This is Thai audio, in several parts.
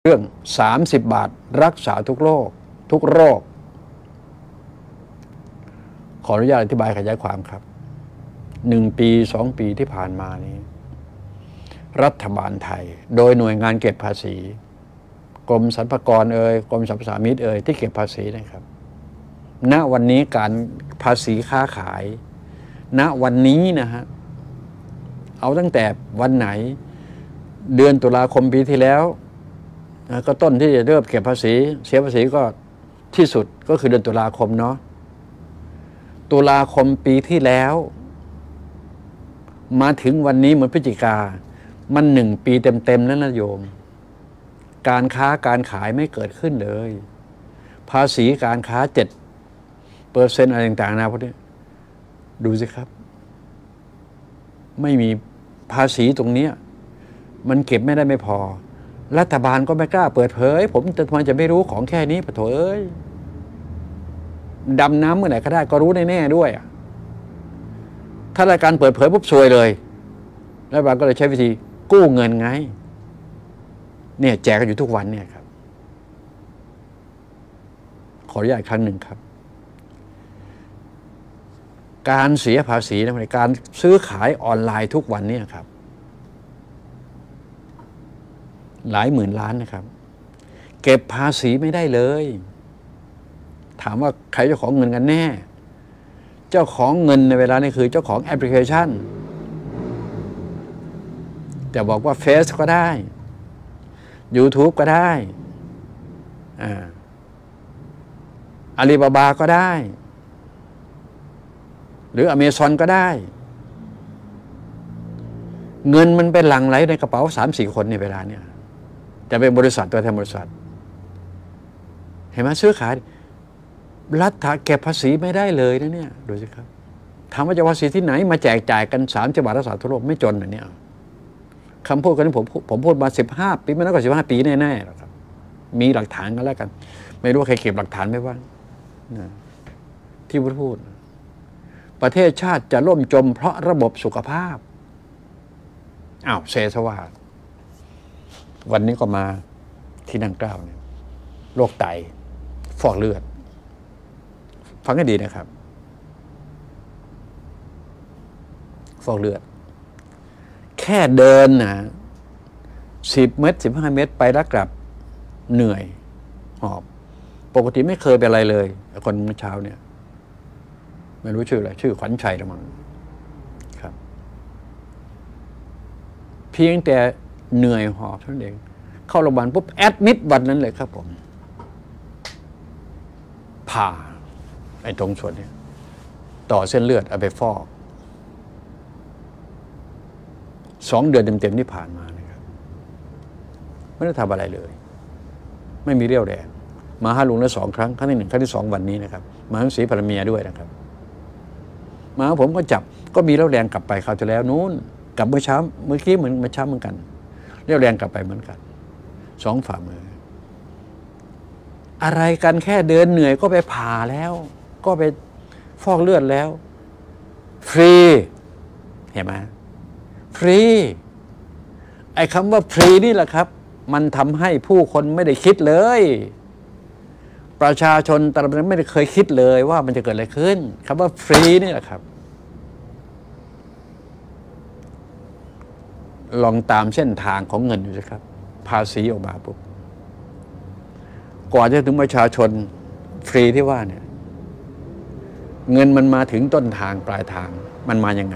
เรื่อง30 บาทรักษาทุกโรคขออนุญาตอธิบายขยายความครับ1 ปี2 ปีที่ผ่านมานี้รัฐบาลไทยโดยหน่วยงานเก็บภาษีกรมสรรพากรกรมสรรพสามิตที่เก็บภาษีนะครับณวันนี้การภาษีค้าขายณวันนี้นะฮะเอาตั้งแต่วันไหนเดือนตุลาคมปีที่แล้วก็ต้นที่จะเริ่มเก็บภาษีเสียภาษีก็ที่สุดก็คือเดือนตุลาคมเนาะตุลาคมปีที่แล้วมาถึงวันนี้เหมือนพฤศจิกามัน1 ปีเต็มแล้วนะโยมการค้าการขายไม่เกิดขึ้นเลยภาษีการค้า7%อะไรต่างๆนะพวกนี้ดูสิครับไม่มีภาษีตรงนี้มันเก็บไม่ได้ไม่พอรัฐบาลก็ไม่กล้าเปิดเผยผมทำไมจะไม่รู้ของแค่นี้ปะโถเอ้ยดำน้ำเมื่อไหร่ก็ได้ก็รู้แน่ๆด้วยถ้ารายการเปิดเผยปุ๊บซวยเลยรัฐบาลก็เลยใช้วิธีกู้เงินไงเนี่ยแจกกันอยู่ทุกวันเนี่ยครับขออนุญาตอีกครั้งหนึ่งครับการเสียภาษีในการซื้อขายออนไลน์ทุกวันเนี่ยครับหลายหมื่นล้านนะครับเก็บภาษีไม่ได้เลยถามว่าใครเจ้าของเงินกันแน่เจ้าของเงินในเวลานี้คือเจ้าของแอปพลิเคชันแต่บอกว่าเฟซก็ได้ YouTube ก็ได้อาลีบาบาก็ได้หรืออเมซอนก็ได้เงินมันเป็นหลั่งไหลในกระเป๋า 3-4 คนในเวลาเนี่ยจะเป็นบริษัทตัวแทนบริษัทเห็นไหมซื้อขายรัฐเก็บภาษีไม่ได้เลยนะเนี่ยดูสิครับถามว่าจะภาษีที่ไหนมาแจกจ่ายกัน30 บาทรักษาทั่วโลกไม่จนนะเนี่ยคำพูดกันนี้ผมพูดมา15 ปีไม่น้อยกว่า15 ปีแน่ๆหรอกครับมีหลักฐานกันแล้วกันไม่รู้ใครเก็บหลักฐานไม่บ้างนะที่พูดประเทศชาติจะล่มจมเพราะระบบสุขภาพเซซะว่าวันนี้ก็มาที่นั่งเกล้าเนี่ยโรคไตฟอกเลือดฟังให้ดีนะครับฟอกเลือดแค่เดินนะ10 เมตร 15 เมตรไปแล้วกลับเหนื่อยหอบปกติไม่เคยเป็นอะไรเลยคนเมื่อเช้าเนี่ยไม่รู้ชื่ออะไรชื่อขวัญชัยละมั้งครับเพียงแต่เหนื่อยหอบเท่านั้นเองเข้าโรงพยาบาลปุ๊บแอดมิดวันนั้นเลยครับผมผ่าไอ้ตรงส่วนนี้ต่อเส้นเลือดเอาไปฟอก2 เดือนเต็มๆที่ผ่านมานะครับไม่ได้ทำอะไรเลยไม่มีเรี่ยวแรงมาหาลุงแล้ว2 ครั้งครั้งที่ 1ครั้งที่ 2วันนี้นะครับมาทั้งศรีภรรเมียด้วยนะครับมาผมก็จับก็มีเรี่ยวแรงกลับไปคราวที่แล้วนู้นกลับเมื่อเช้าเมื่อกี้เหมือนเมื่อเช้าเหมือนกันเรี่ยวแรงกลับไปเหมือนกัน2 ฝ่ามืออะไรกันแค่เดินเหนื่อยก็ไปผ่าแล้วก็ไปฟอกเลือดแล้วฟรีเห็นไหมฟรีไอ้คำว่าฟรีนี่แหละครับมันทำให้ผู้คนไม่ได้คิดเลยประชาชนตอนนั้นไม่ได้เคยคิดเลยว่ามันจะเกิดอะไรขึ้นคำว่าฟรีนี่แหละครับลองตามเส้นทางของเงินดูสิครับภาษีออกมาปุ๊บกว่าจะถึงประชาชนฟรีที่ว่าเนี่ยเงินมันมาถึงต้นทางปลายทางมันมายังไง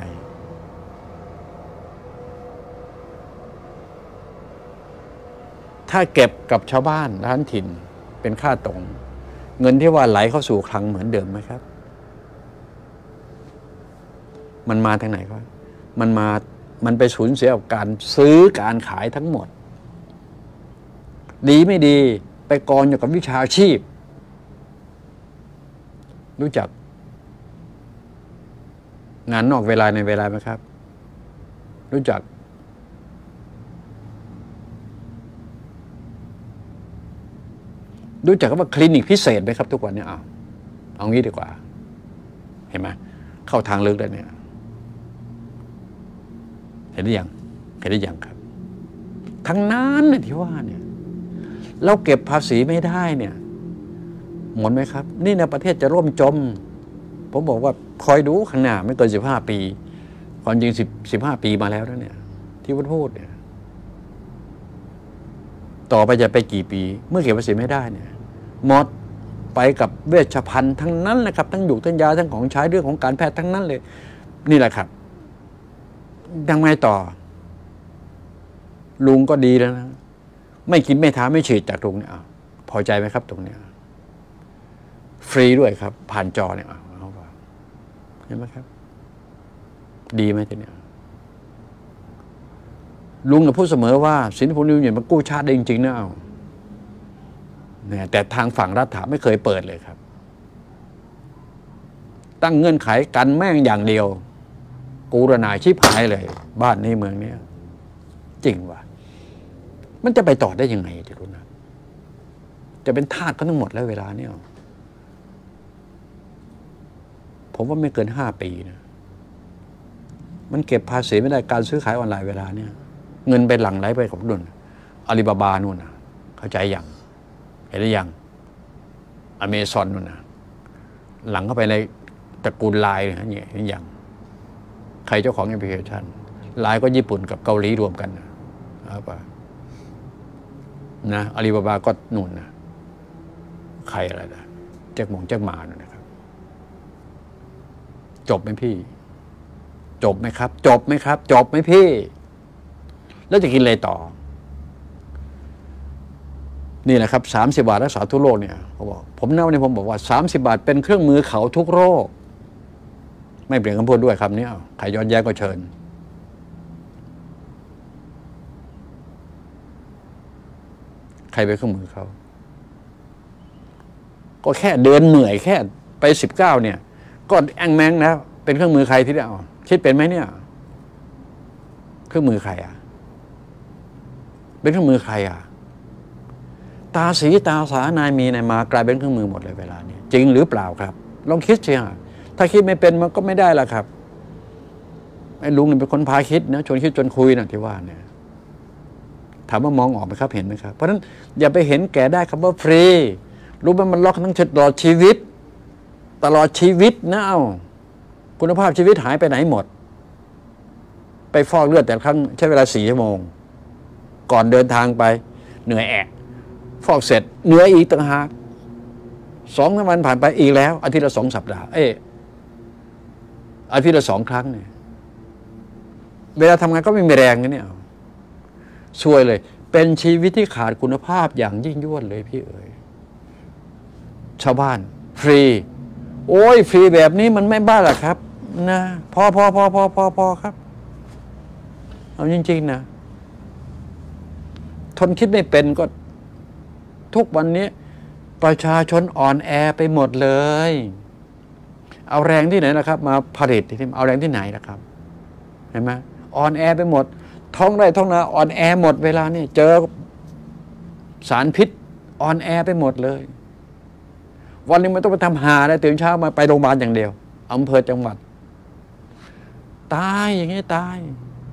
ถ้าเก็บกับชาวบ้านร้านถิ่นเป็นค่าตรงเงินที่ว่าไหลเข้าสู่คลังเหมือนเดิมไหมครับมันมาทางไหนครับมันไปสูญเสียกับการซื้อการขายทั้งหมดดีไม่ดีไปกองอยู่กับวิชาชีพรู้จักงานนอกเวลาในเวลาไหมครับรู้จักว่าคลินิกพิเศษไหมครับทุกวันนี้เอางี้ดีกว่าเห็นไหมเข้าทางลึกแล้วเนี่ยเห็นหรือยังครับทั้งนั้นที่ว่าเนี่ยเราเก็บภาษีไม่ได้เนี่ยหมดไหมครับนี่ในประเทศจะร่มจมผมบอกว่าคอยดูข้างหน้าไม่เกิน15 ปีความจริง15 ปีมาแล้วนะเนี่ยที่พูดเนี่ยต่อไปจะไปกี่ปีเมื่อเก็บภาษีไม่ได้เนี่ยหมดไปกับเวชภัณฑ์ทั้งนั้นนะครับทั้งหยูกทั้งยาทั้งของใช้เรื่องของการแพทย์ทั้งนั้นเลยนี่แหละครับยังไงต่อลุงก็ดีแล้วนะไม่กินไม่ทาไม่ฉีดจากตรงนี้พอใจไหมครับตรงนี้ฟรีด้วยครับผ่านจอเนี่ยเอาว่าเห็นไหมครับดีไหมทีเนี้ยลุงพูดเสมอว่าสินค้านิวเนี่ยมันกู้ชาติได้จริงๆนะเนี่ยแต่ทางฝั่งรัฐไม่เคยเปิดเลยครับตั้งเงื่อนไขกันแม่งอย่างเดียวกูระนายชิบหายเลยบ้านนี้เมืองนี้จริงว่ะมันจะไปต่อได้ยังไงที่รู้นะจะเป็นทาสก็ทั้งหมดแล้วเวลาเนี่ยผมว่าไม่เกิน5 ปีนะมันเก็บภาษีไม่ได้การซื้อขายออนไลน์เวลาเนี่ยเงินไปหลั่งไหลไปกับนุ่นอาลีบาบานู่นนะเข้าใจยังเห็นหรือยังอเมซอนนู่นนะหลังเข้าไปในตระกูลไลน์เนี่ยเห็นยังใครเจ้าของแอปพลิเคชันไลน์ก็ญี่ปุ่นกับเกาหลีรวมกันนะอาลีบาบาก็นู่นนะใครอะไรนะแจ็คหมานะครับจบไหมพี่จบไหมครับจบไหมครับจบไหมพี่แล้วจะกินอะไรต่อนี่แหละครับ30 บาทรักษาทุกโรคเนี่ยเขาบอกผมเน่าเนี่ยผมบอกว่า30 บาทเป็นเครื่องมือเขาทุกโรคไม่เปลี่ยนคำพูดด้วยคำนี้ใครย้อนแย้งก็เชิญใครเป็นเครื่องมือเขาก็แค่เดินเหนื่อยแค่ไป19เนี่ยก็แองแมงนะเป็นเครื่องมือใครที่ได้คิดเป็นไหมเนี่ยเครื่องมือใครเป็นเครื่องมือใครตาสีตาสานายมีนายมากลายเป็นเครื่องมือหมดเลยเวลานี้จริงหรือเปล่าครับลองคิดสิถ้าคิดไม่เป็นมันก็ไม่ได้ละครับไอ้ลุงเป็นคนพาคิดนะชวนคิดจนคุยนะที่ว่าเนี่ยถามว่ามองออกไหมครับเห็นไหมครับเพราะฉะนั้นอย่าไปเห็นแก่ได้คำว่าฟรีรู้ไหมมันล็อกทั้งตลอดชีวิตนะคุณภาพชีวิตหายไปไหนหมดไปฟอกเลือดแต่ครั้งใช้เวลา4 ชั่วโมงก่อนเดินทางไปเหนื่อยฟอกเสร็จเหนื่อยอีกต่างหาก2 วันผ่านไปอีกแล้วอาทิตย์ละ2 สัปดาห์อาทิตย์ละ2 ครั้งเนี่ยเวลาทำงานก็ไม่มีแรงนะเนี่ยช่วยเลยเป็นชีวิตที่ขาดคุณภาพอย่างยิ่งยวดเลยพี่เอ๋ยชาวบ้านฟรีโอ้ยฟรีแบบนี้มันไม่บ้าหรอครับนะพอครับเอาจริงๆนะทนคิดไม่เป็นก็ทุกวันนี้ประชาชนอ่อนแอไปหมดเลยเอาแรงที่ไหนล่ะครับมาผลิตที่เอาแรงที่ไหนล่ะครับเห็นไหมอ่อนแอไปหมดท้องไร่ท้องนาอ่อนแอหมดเวลานี่เจอสารพิษอ่อนแอไปหมดเลยวันนึงมันต้องไปทำหาแล้วตื่นเช้ามาไปโรงพยาบาลอย่างเดียวอำเภอจังหวัดตายอย่างนี้ตาย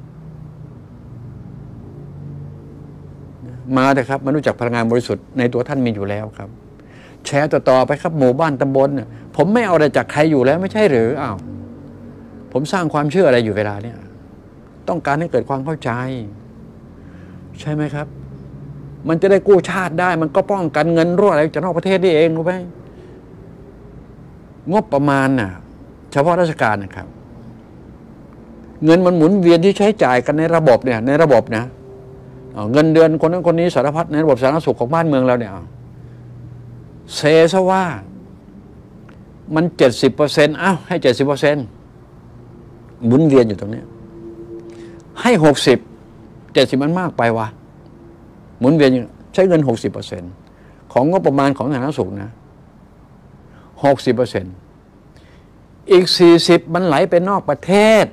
มาเถอะครับมารู้จักพลังงานบริสุทธิ์ในตัวท่านมีอยู่แล้วครับแชร์ต่อไปครับหมู่บ้านตำบลเนี่ยผมไม่เอาอะไรจากใครอยู่แล้วไม่ใช่หรือผมสร้างความเชื่ออะไรอยู่เวลาเนี่ยต้องการให้เกิดความเข้าใจใช่ไหมครับมันจะได้กู้ชาติได้มันก็ป้องกันเงินรั่วอะไรจากนอกประเทศนี่เองรู้ไหมงบประมาณน่ะเฉพาะราชการนะครับเงินมันหมุนเวียนที่ใช้จ่ายกันในระบบเนี่ยในระบบนะเงินเดือนคนนั้นคนนี้สารพัดในระบบสาธารณสุขของบ้านเมืองเราเนี่ยเซซะว่ามัน 70%ให้ 70%หมุนเวียนอยู่ตรงนี้ให้70มันมากไปวะหมุนเวียนใช้เงิน 60% ของงบประมาณของสาธารณสุขนะ 60% อีก 40มันไหลไปนอกประเทศ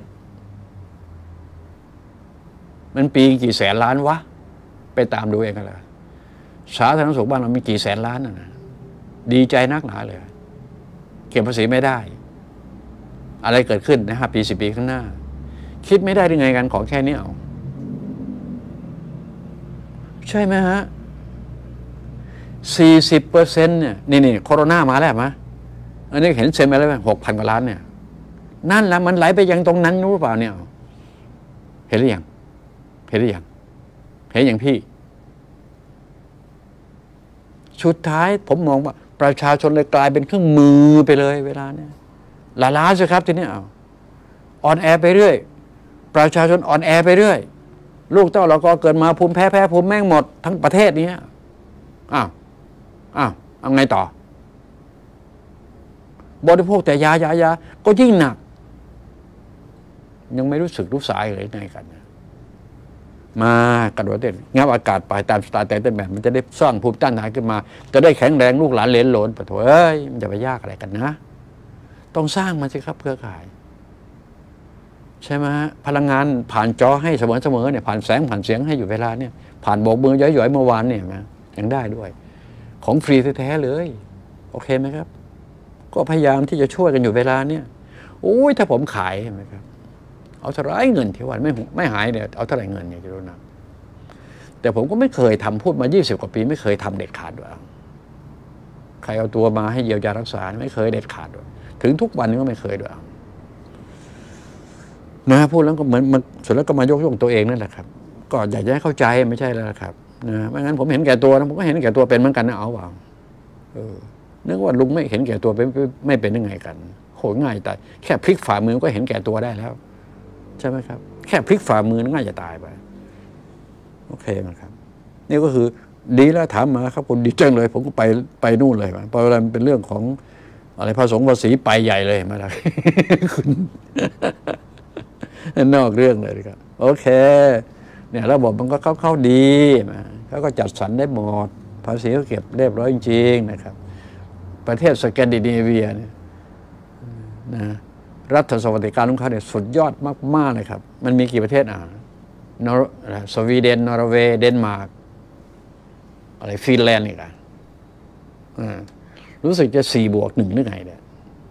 มันปีกี่แสนล้านวะไปตามดูเองกันเลยสาธารณสุขบ้านเรามีกี่แสนล้านนะดีใจนักหนาเลยเก็บภาษีไม่ได้อะไรเกิดขึ้นใน5 ปี 10 ปีข้างหน้าคิดไม่ได้ยังไงกันของแค่นี้ใช่ไหมฮะ 40%เนี่ยนี่โคโรนามาแล้วมั้ยอันนี้เห็นเซ็นไปแล้ว6,000 กว่าล้านเนี่ยนั่นแหละมันไหลไปยังตรงนั้นรู้เปล่าเนี่ยเห็นหรือยังเห็นหรือยังเห็นอย่างพี่สุดท้ายผมมองว่าประชาชนเลยกลายเป็นเครื่องมือไปเลยเวลาเนี่ยล้าสิครับทีนี้อ่อนแอไปเรื่อยประชาชนอ่อนแอไปเรื่อยลูกเต้าเราก็เกิดมาภูมิแพ้ภูมิแม่งหมดทั้งประเทศนี้อ้าวเอาไงต่อบริโภคแต่ยาก็ยิ่งหนักยังไม่รู้สึกรู้สายเลยไงกันมากระโดดเต้นงับอากาศไปตามสไตล์แต่เต้นแบบมันจะได้สร้างภูมิต้านทานขึ้นมาจะได้แข็งแรงลูกหลานเลนหลนปะโถเอ้ยมันจะไปยากอะไรกันนะต้องสร้างมันสิครับเครือข่ายใช่ไหมฮะพลังงานผ่านจอให้เสมอเนี่ยผ่านแสงผ่านเสียงให้อยู่เวลาเนี่ยผ่านโบกมือย้อยๆเมื่อวานเนี่ยนะยังได้ด้วยของฟรีแท้ๆเลยโอเคไหมครับก็พยายามที่จะช่วยกันอยู่เวลาเนี่ยโอ้ยถ้าผมขายใช่ไหมครับเอาเท่าไรเงินที่วันไม่หายเนี่ยเอาเท่าไรเงินเนี่ยจะรู้นะแต่ผมก็ไม่เคยทำพูดมา20 กว่าปีไม่เคยทำเด็ดขาดด้วยใครเอาตัวมาให้เยียวยารักษาไม่เคยเด็ดขาดด้วยถึงทุกวันนี้ก็ไม่เคยด้วยนะพูดแล้วก็เหมือนมันสุดแล้วก็มายกย่องตัวเองนั่นแหละครับก็อยากจะให้เข้าใจไม่ใช่แล้วครับนะไม่งั้นผมเห็นแก่ตัวนะผมก็เห็นแก่ตัวเป็นเหมือนกันนะเอาเปล่านึกว่าลุงไม่เห็นแก่ตัวไม่เป็นยังไงกันโหง่ายแต่แค่พลิกฝ่ามือก็เห็นแก่ตัวได้แล้วใช่ไหมครับแค่พลิกฝ่ามือง่ายจะตายไปโอเคมั้ยครับนี่ก็คือดีแล้วถามมาครับคุณดีจังเลยผมก็ไปนู่นเลยเพราะเวลามันเป็นเรื่องของอะไรภาษีไปใหญ่เลยมาแล้วคุณนอกเรื่องเลยครับโอเคเนี่ยระบบมันก็เข้าดีเขาก็จัดสรรได้หมดภาษีก็เก็บเรียบร้อยจริงๆนะครับประเทศสแกนดิเนเวียเนี่ยนะรัฐสวัสดิการของเขาเนี่ยสุดยอดมากๆเลยครับมันมีกี่ประเทศสวีเดนนอร์เวย์เดนมาร์กอะไรฟินแลนด์อีกรู้สึกจะ4+1หรือไงเนี่ย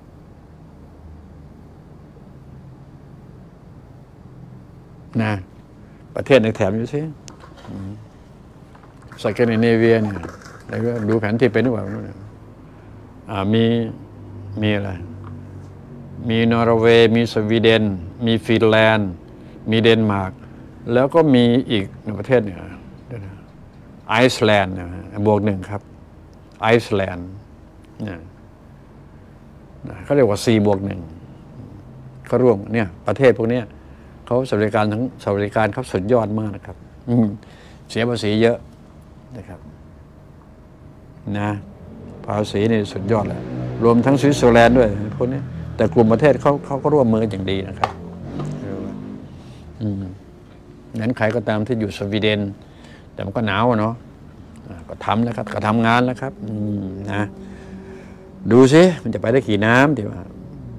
นะประเทศในแถบอยู่สิสแกนดิเนเวียเนี่ยแล้วก็ดูแผนที่เป็นหรือเปล่ามีอะไรมีนอร์เวย์มีสวีเดนมีฟินแลนด์มีเดนมาร์กแล้วก็มีอีกประเทศเนี่ยไอซ์แลนด์+1ครับไอซ์แลนด์เนี่ยเขาเรียกว่า4+1เขาร่วมเนี่ยประเทศพวกนี้เขาสวัสดิการเขาสุดยอดมากนะครับเสียภาษีเยอะนะครับนะภาษีนี่สุดยอดเลยรวมทั้งสวิตเซอร์แลนด์ด้วยพวกนี้แต่กลุ่มประเทศเขาก็ร่วมมืออย่างดีนะครับนั้นใครก็ตามที่อยู่สวีเดนแต่มันก็หนาวเนาะก็ทำแล้วครับก็ทำงานแล้วครับนะดูสิมันจะไปได้กี่น้ำที่ว่า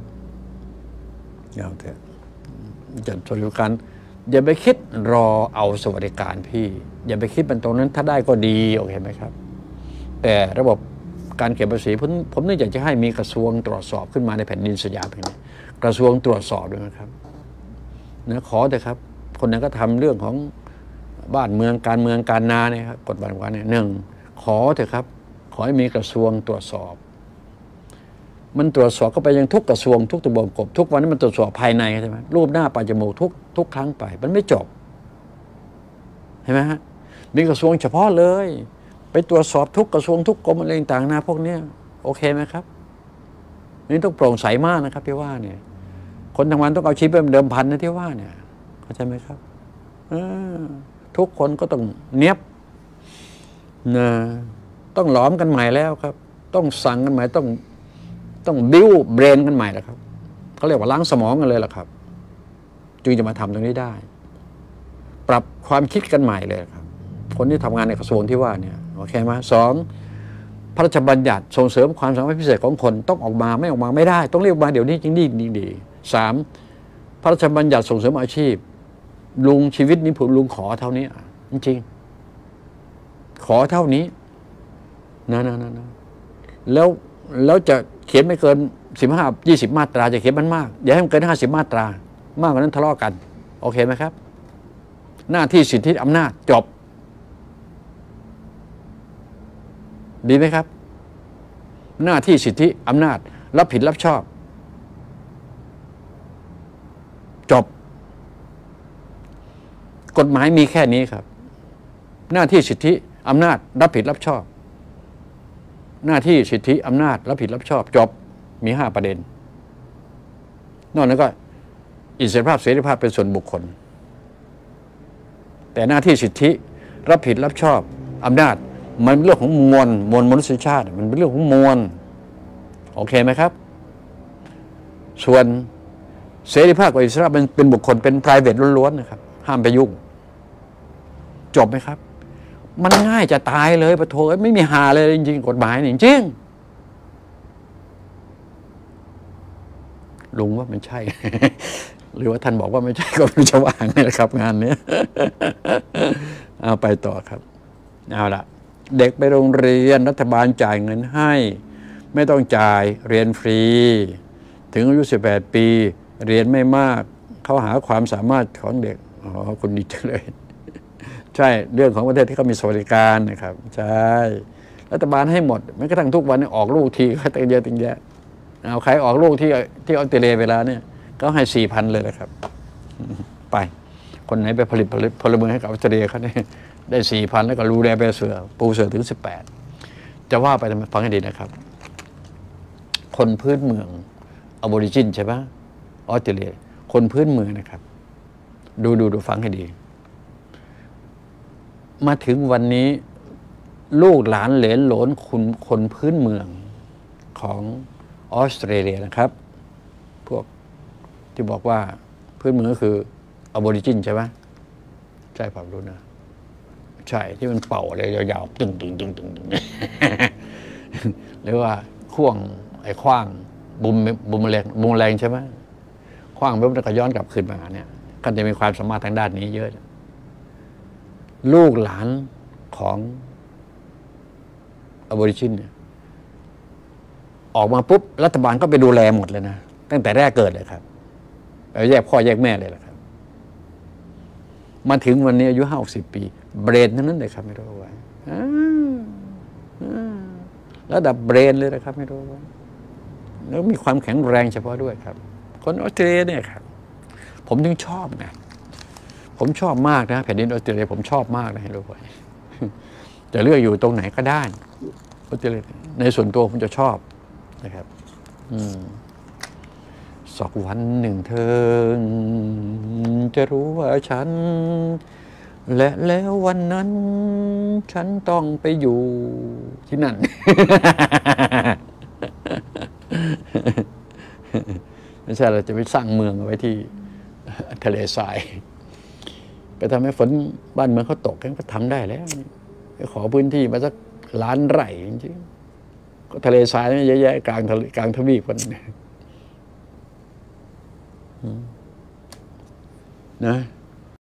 เอาเถอะจัดสวัสดิการอย่าไปคิดรอเอาสวัสดิการพี่อย่าไปคิดเป็นตรงนั้นถ้าได้ก็ดีโอเคไหมครับแต่ระบบการเก็บภาษีผมนี่อยากจะให้มีกระทรวงตรวจสอบขึ้นมาในแผ่นดินสยามแห่งนี้กระทรวงตรวจสอบด้วยนะครับนะขอเถอะครับคนนั้นก็ทำเรื่องของบ้านเมืองการเมืองการนาเนี่ยครับกฎหมายเนี่ย1ขอเถอะครับขอให้มีกระทรวงตรวจสอบมันตรวจสอบก็ไปยังทุกกระทรวงทุกตำบลกบทุกวันนี้มันตรวจสอบภายในใช่ไหมรูปหน้าปลายจมูกทุกครั้งไปมันไม่จบเห็นไหมฮะมีกระทรวงเฉพาะเลยไปตรวจสอบทุกกระทรวงทุกกรมอะไรต่างๆนะพวกนี้โอเคไหมครับนี่ต้องโปร่งใสมากนะครับที่ว่าเนี่ยคนทำงานต้องเอาชีวิตเป็นเดิมพันนะที่ว่าเนี่ยเข้าใจไหมครับทุกคนก็ต้องเนียบนะต้องหลอมกันใหม่แล้วครับต้องสั่งกันใหม่ต้องบิ้วเบรนกันใหม่แล้วครับเขาเรียกว่าล้างสมองกันเลยล่ะครับจึงจะมาทำตรงนี้ได้ปรับความคิดกันใหม่เลยครับคนที่ทำงานในกระทรวงที่ว่าเนี่ยโอเคไหม2พระราชบัญญัติส่งเสริมความสามารถพิเศษของคนต้องออกมาไม่ออกมาไม่ได้ต้องเรียกมาเดี๋ยวนี้จริงดี3พระราชบัญญัติส่งเสริมอาชีพลุงชีวิตนี้ผมลุงขอเท่านี้จริงขอเท่านี้นะแล้วจะเขียนไม่เกิน15-20มาตราจะเขียนมันมากอย่าให้มันเกิน50มาตรามากกว่านั้นทะเลาะกันโอเคไหมครับหน้าที่สิทธิอำนาจจบดีไหมครับหน้าที่สิทธิอำนาจรับผิดรับชอบจบกฎหมายมีแค่นี้ครับหน้าที่สิทธิอำนาจรับผิดรับชอบหน้าที่สิทธิอำนาจรับผิดรับชอบจบมี5ประเด็นนอกนั้นก็อิสรภาพเสรีภาพเป็นส่วนบุคคลแต่หน้าที่สิทธิรับผิดรับชอบอำนาจมันเป็นเรื่องของมวลมนุษยชาติมันเป็นเรื่องของมวลโอเคไหมครับส่วนเสรีภาพกับอิสระมันเป็นบุคคลเป็น private ล้วนๆนะครับห้ามไปยุ่งจบไหมครับมันง่ายจะตายเลยปะโถไม่มีหาเลยจริงๆกฎหมายจริงๆลุงว่ามันใช่ หรือว่าท่านบอกว่าไม่ใช่ก็ไม่จะว่างนี่แหละครับงานนี้ เอาไปต่อครับเอาละเด็กไปโรงเรียนรัฐบาลจ่ายเงินให้ไม่ต้องจ่ายเรียนฟรีถึงอายุ18 ปีเรียนไม่มากเขาหาความสามารถของเด็กอ๋อคุณดีจังเลยใช่เรื่องของประเทศที่เขามีสวัสดิการนะครับใช่รัฐบาลให้หมดแม้กระทั่งทุกวันนี้ออกลูกทีก็ตั้งเยอะตั้งแยะเอาใครออกลูกที่ออสเตรเลียเวลาเนี่ยก็ให้ 4,000 เลยนะครับไปคนไหนไปผลิตพลเมืองให้กับออสเตรเลียเขาเนี่ยได้ 4,000 แล้วก็รูแลไปเสือปูเสือถึง18จะว่าไปทำไมฟังให้ดีนะครับคนพื้นเมืองอโบริจินใช่ปะออสเตรเลียคนพื้นเมืองนะครับดูฟังให้ดีมาถึงวันนี้ลูกหลานเหลนโหลนคนพื้นเมืองของออสเตรเลียนะครับพวกที่บอกว่าพื้นเมืองก็คืออโบริจินใช่ไหมใช่ผมรู้นะใช่ที่มันเป่าอะไรยาวๆตึงหรือว่าข่วงไอ้ขว้างบุมแรงใช่ไหมขว้างปุ๊บแล้วก็ย้อนกลับคืนมาเนี่ยก็จะมีความสามารถทางด้านนี้เยอะลูกหลานของอโบริจินเนี่ยออกมาปุ๊บรัฐบาลก็ไปดูแลหมดเลยนะตั้งแต่แรกเกิดเลยครับแยกพ่อแยกแม่เลยแหละครับมาถึงวันนี้อายุ50 ปีเบรนทั้งนั้นเลยครับไม่รู้ว่าระดับเบรนเลยนะครับไม่รู้ว่าแล้วมีความแข็งแรงเฉพาะด้วยครับคนออสเตรเลียเนี่ยครับผมถึงชอบนะผมชอบมากนะแผ่นดินออสเตรเลียผมชอบมากนะให้รู้ไว้จะเลือกอยู่ตรงไหนก็ได้ออสเตรเลียในส่วนตัวผมจะชอบนะครับสักวันหนึ่งเธอจะรู้ว่าฉันและแล้ววันนั้นฉันต้องไปอยู่ที่นั่น ไม่ใช่เราจะไปสร้างเมืองเอาไว้ที่ทะเลทรายไปทำให้ฝนบ้านเมืองเขาตกก็ทำได้แล้วไปขอพื้นที่มาสักล้านไร่จริงๆก็ทะเลทรายนี่เยอะแยะกลางทวีปกันนะ